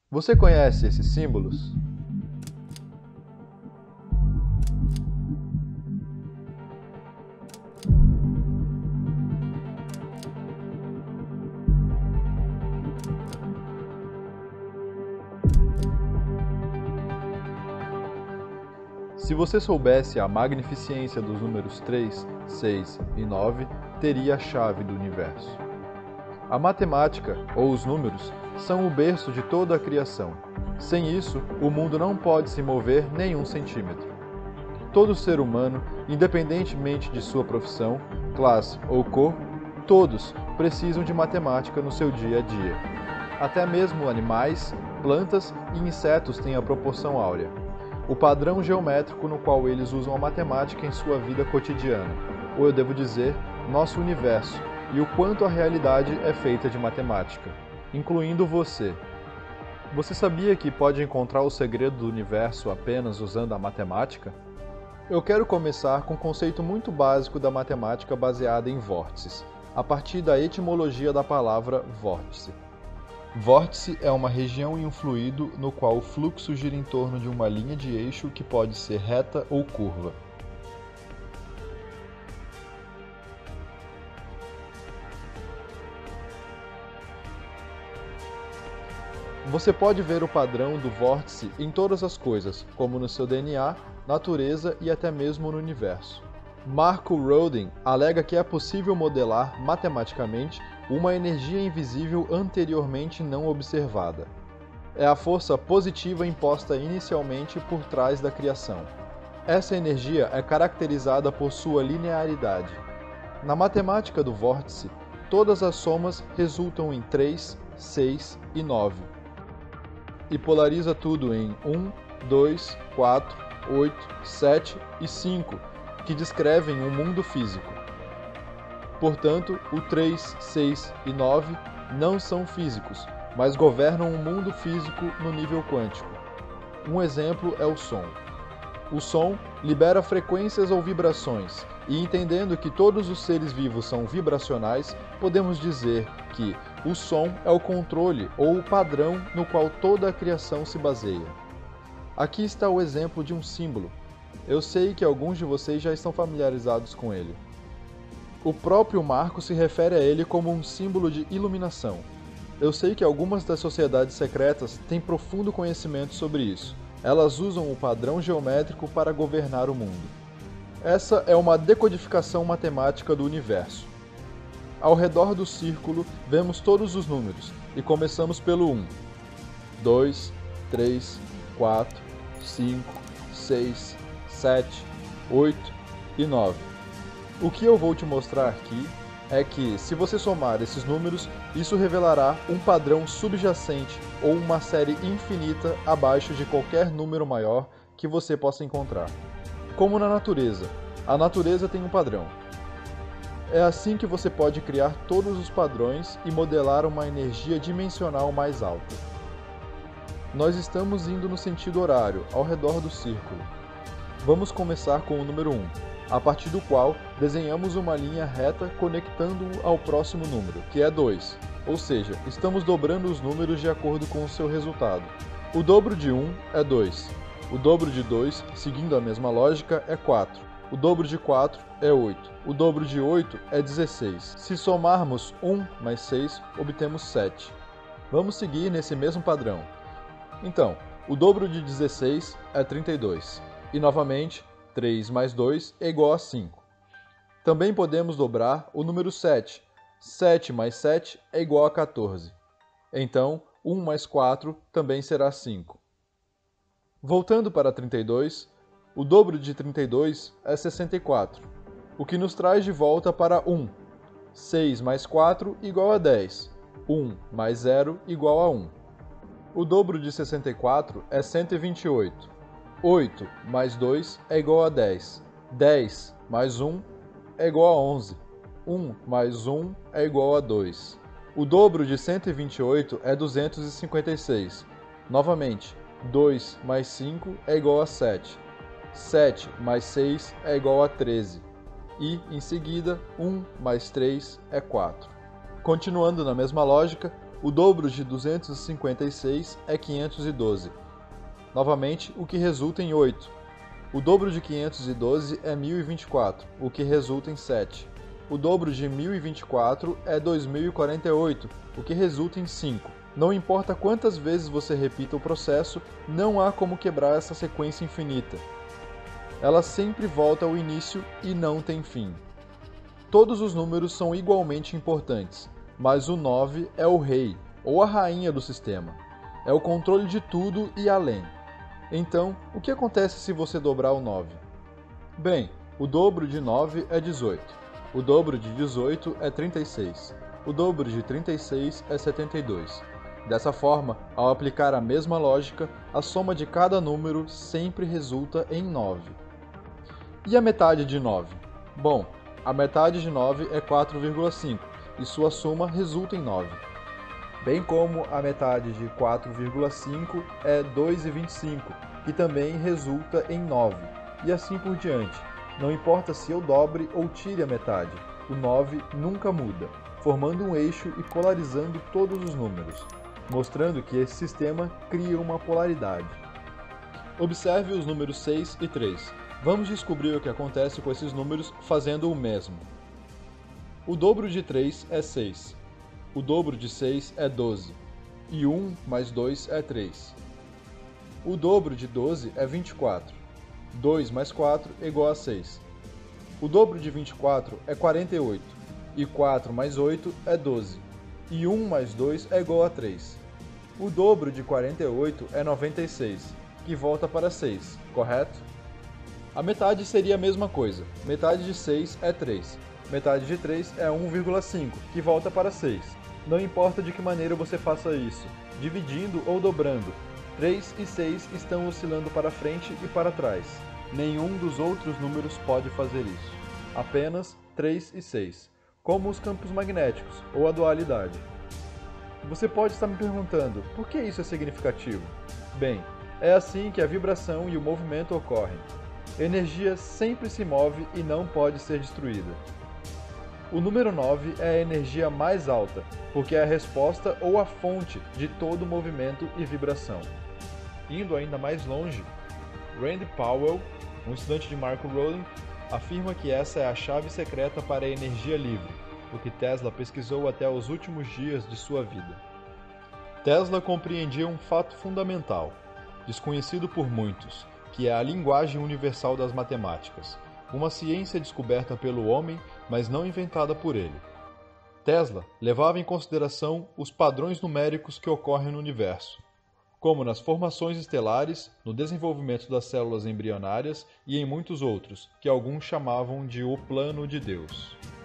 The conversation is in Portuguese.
Você conhece esses símbolos? Se você soubesse a magnificência dos números 3, 6 e 9, teria a chave do universo. A matemática, ou os números, são o berço de toda a criação. Sem isso, o mundo não pode se mover nem um centímetro. Todo ser humano, independentemente de sua profissão, classe ou cor, todos precisam de matemática no seu dia a dia. Até mesmo animais, plantas e insetos têm a proporção áurea, o padrão geométrico no qual eles usam a matemática em sua vida cotidiana, ou eu devo dizer, nosso universo, e o quanto a realidade é feita de matemática, incluindo você. Você sabia que pode encontrar o segredo do universo apenas usando a matemática? Eu quero começar com um conceito muito básico da matemática baseada em vórtices, a partir da etimologia da palavra vórtice. Vórtice é uma região em um fluido no qual o fluxo gira em torno de uma linha de eixo que pode ser reta ou curva. Você pode ver o padrão do vórtice em todas as coisas, como no seu DNA, natureza e até mesmo no universo. Marco Rodin alega que é possível modelar matematicamente uma energia invisível anteriormente não observada. É a força positiva imposta inicialmente por trás da criação. Essa energia é caracterizada por sua linearidade. Na matemática do vórtice, todas as somas resultam em 3, 6 e 9. E polariza tudo em 1, 2, 4, 8, 7 e 5, que descrevem um mundo físico. Portanto, o 3, 6 e 9 não são físicos, mas governam um mundo físico no nível quântico. Um exemplo é o som. O som libera frequências ou vibrações, e entendendo que todos os seres vivos são vibracionais, podemos dizer que o som é o controle ou o padrão no qual toda a criação se baseia. Aqui está o exemplo de um símbolo. Eu sei que alguns de vocês já estão familiarizados com ele. O próprio Marco se refere a ele como um símbolo de iluminação. Eu sei que algumas das sociedades secretas têm profundo conhecimento sobre isso. Elas usam o padrão geométrico para governar o mundo. Essa é uma decodificação matemática do universo. Ao redor do círculo, vemos todos os números, e começamos pelo 1, 2, 3, 4, 5, 6, 7, 8 e 9. O que eu vou te mostrar aqui é que, se você somar esses números, isso revelará um padrão subjacente ou uma série infinita abaixo de qualquer número maior que você possa encontrar. Como na natureza, a natureza tem um padrão. É assim que você pode criar todos os padrões e modelar uma energia dimensional mais alta. Nós estamos indo no sentido horário, ao redor do círculo. Vamos começar com o número 1, a partir do qual desenhamos uma linha reta conectando-o ao próximo número, que é 2, ou seja, estamos dobrando os números de acordo com o seu resultado. O dobro de 1 é 2, o dobro de 2, seguindo a mesma lógica, é 4, o dobro de 4 é 8, o dobro de 8 é 16. Se somarmos 1 mais 6, obtemos 7. Vamos seguir nesse mesmo padrão. Então, o dobro de 16 é 32. E novamente, 3 mais 2 é igual a 5. Também podemos dobrar o número 7. 7 mais 7 é igual a 14. Então, 1 mais 4 também será 5. Voltando para 32, o dobro de 32 é 64, o que nos traz de volta para 1. 6 mais 4 igual a 10. 1 mais 0 igual a 1. O dobro de 64 é 128. 8 mais 2 é igual a 10. 10 mais 1 é igual a 11. 1 mais 1 é igual a 2. O dobro de 128 é 256. Novamente, 2 mais 5 é igual a 7. 7 mais 6 é igual a 13. E, em seguida, 1 mais 3 é 4. Continuando na mesma lógica, O dobro de 256 é 512. Novamente, o que resulta em 8. O dobro de 512 é 1024, o que resulta em 7. O dobro de 1024 é 2048, o que resulta em 5. Não importa quantas vezes você repita o processo, não há como quebrar essa sequência infinita. Ela sempre volta ao início e não tem fim. Todos os números são igualmente importantes, mas o 9 é o rei, ou a rainha do sistema. É o controle de tudo e além. Então, o que acontece se você dobrar o 9? Bem, o dobro de 9 é 18. O dobro de 18 é 36. O dobro de 36 é 72. Dessa forma, ao aplicar a mesma lógica, a soma de cada número sempre resulta em 9. E a metade de 9? Bom, a metade de 9 é 4,5 e sua soma resulta em 9. Bem como a metade de 4,5 é 2,25, que também resulta em 9, e assim por diante. Não importa se eu dobre ou tire a metade, o 9 nunca muda, formando um eixo e polarizando todos os números, mostrando que esse sistema cria uma polaridade. Observe os números 6 e 3. Vamos descobrir o que acontece com esses números fazendo o mesmo. O dobro de 3 é 6. O dobro de 6 é 12, e 1 mais 2 é 3. O dobro de 12 é 24. 2 mais 4 é igual a 6. O dobro de 24 é 48, e 4 mais 8 é 12, e 1 mais 2 é igual a 3. O dobro de 48 é 96, que volta para 6, correto? A metade seria a mesma coisa. Metade de 6 é 3. Metade de 3 é 1,5, que volta para 6. Não importa de que maneira você faça isso, dividindo ou dobrando, 3 e 6 estão oscilando para frente e para trás. Nenhum dos outros números pode fazer isso. Apenas 3 e 6, como os campos magnéticos ou a dualidade. Você pode estar me perguntando, por que isso é significativo? Bem, é assim que a vibração e o movimento ocorrem. Energia sempre se move e não pode ser destruída. O número 9 é a energia mais alta, porque é a resposta ou a fonte de todo movimento e vibração. Indo ainda mais longe, Randy Powell, um estudante de Marco Rowling, afirma que essa é a chave secreta para a energia livre, o que Tesla pesquisou até os últimos dias de sua vida. Tesla compreendia um fato fundamental, desconhecido por muitos, que é a linguagem universal das matemáticas, uma ciência descoberta pelo homem, mas não inventada por ele. Tesla levava em consideração os padrões numéricos que ocorrem no universo, como nas formações estelares, no desenvolvimento das células embrionárias e em muitos outros, que alguns chamavam de o plano de Deus.